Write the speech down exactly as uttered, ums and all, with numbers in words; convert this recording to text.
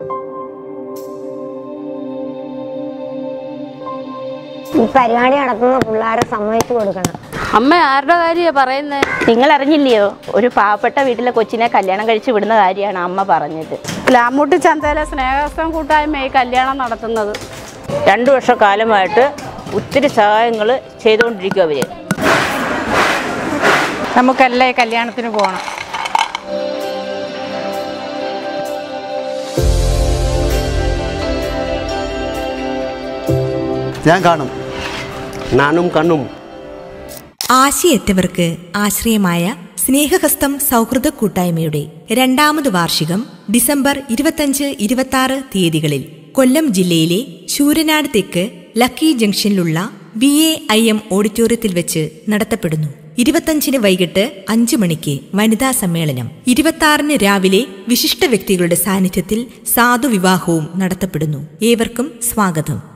ഈ പരിപാടി നടത്തുന്ന പിള്ളേരെ സമ്മതിച്ചു കൊടുക്കണം. അമ്മ ആരുടെ കാര്യമാണ് പറയുന്നത്? നിങ്ങൾ അറിഞ്ഞില്ലയോ, ഒരു പാവപ്പെട്ട വീട്ടിലെ കൊച്ചിനെ കല്യാണം കഴിച്ച് വിടുന്ന കാര്യമാണ് അമ്മ പറഞ്ഞത്. പ്ലാമൂട്ടി ചന്തയിലെ സ്നേഹസ്ഥം കൂട്ടായ്മ ഈ കല്യാണം നടത്തുന്നത്. രണ്ടു വർഷക്കാലമായിട്ട് ഒത്തിരി സഹായങ്ങൾ ചെയ്തുകൊണ്ടിരിക്കും അവര്. നമുക്കെല്ലാം ഈ കല്യാണത്തിന് പോകണം. ഞാൻ കാണും, നാനും കണ്ണും. ആശയെത്തവർക്ക് ആശ്രയമായ സ്നേഹഹസ്തം സൗഹൃദ കൂട്ടായ്മയുടെ രണ്ടാമത് വാർഷികം ഡിസംബർ ഇരുപത്തഞ്ച് ഇരുപത്തി ആറ് തീയതികളിൽ കൊല്ലം ജില്ലയിലെ ശൂരനാട് തെക്ക് ലക്കി ജംഗ്ഷനിലുള്ള വി എ ഐ എം ഓഡിറ്റോറിയത്തിൽ വെച്ച് നടത്തപ്പെടുന്നു. ഇരുപത്തഞ്ചിന് വൈകിട്ട് അഞ്ചു മണിക്ക് വനിതാ സമ്മേളനം. ഇരുപത്തിയാറിന് രാവിലെ വിശിഷ്ട വ്യക്തികളുടെ സാന്നിധ്യത്തിൽ സാധുവിവാഹവും നടത്തപ്പെടുന്നു. ഏവർക്കും സ്വാഗതം.